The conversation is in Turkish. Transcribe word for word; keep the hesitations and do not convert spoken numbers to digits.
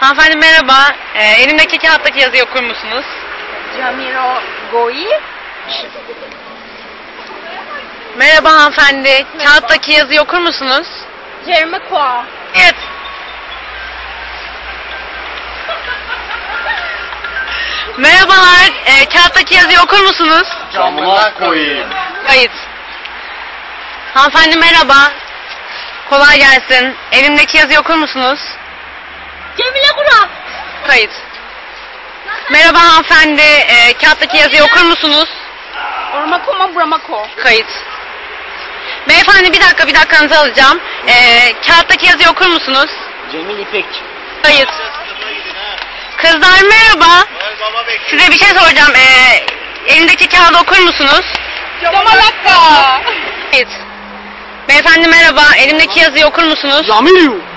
Hanımefendi merhaba. Ee, elimdeki kağıttaki yazıyı okur musunuz? Camiro Goi. Merhaba hanımefendi. Kağıttaki yazıyı okur musunuz? Jermakoa. Evet. Merhabalar. Ee, kağıttaki yazıyı okur musunuz? Camına koyayım. Kayıt. Hanımefendi merhaba. Kolay gelsin. Elimdeki yazıyı okur musunuz? Cemile Kura. Kayıt. Merhaba hanımefendi. Ee, kağıttaki yazıyı okur musunuz? Ormako ma Bramako. Kayıt. Beyefendi bir dakika bir dakikanızı alacağım. Ee, kağıttaki yazıyı okur musunuz? Cemil İpek. Kayıt. Kızlar merhaba. Size bir şey soracağım. Ee, elindeki kağıdı okur musunuz? Cemalakka. Kayıt. Beyefendi merhaba. Elimdeki yazıyı okur musunuz? Camilu.